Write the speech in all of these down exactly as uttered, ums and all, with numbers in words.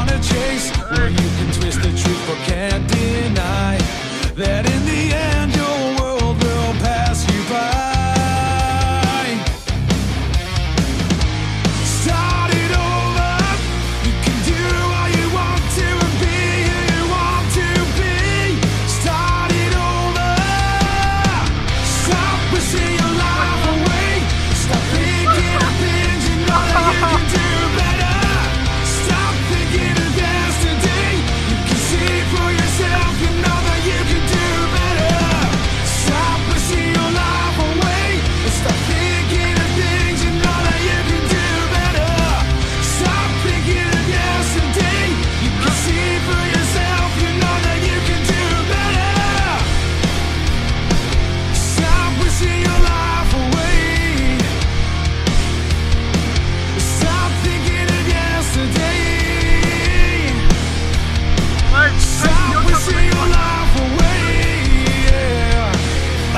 wanna chase. Well, you can twist the truth but can't deny that in the end your world will pass you by. Start it over. You can do all you want to and be who you want to be. Start it over. Stop pushing your life away. Stop thinking of things you know that you can do better. Stop thinking of yesterday. You can see for yourself, you know that you can do better. Stop pushing your life away. Stop thinking of things you know that you can do better. Stop thinking of yesterday. You can see for yourself, you know that you can do better. Stop pushing your life away. Stop thinking of yesterday. Stop wishing your life away. Yeah. Oh.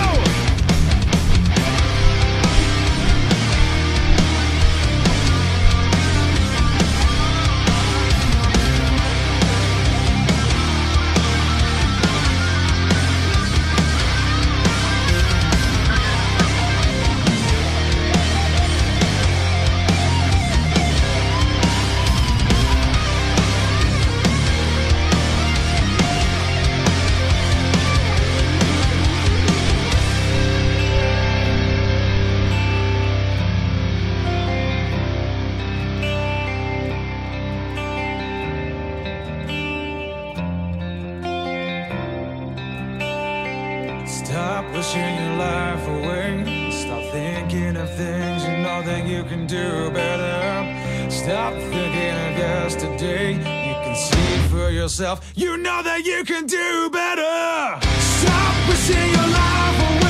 Stop wishing your life away. Stop thinking of things you know that you can do better. Stop thinking of yesterday. You can see for yourself, you know that you can do better. Stop wishing your life away.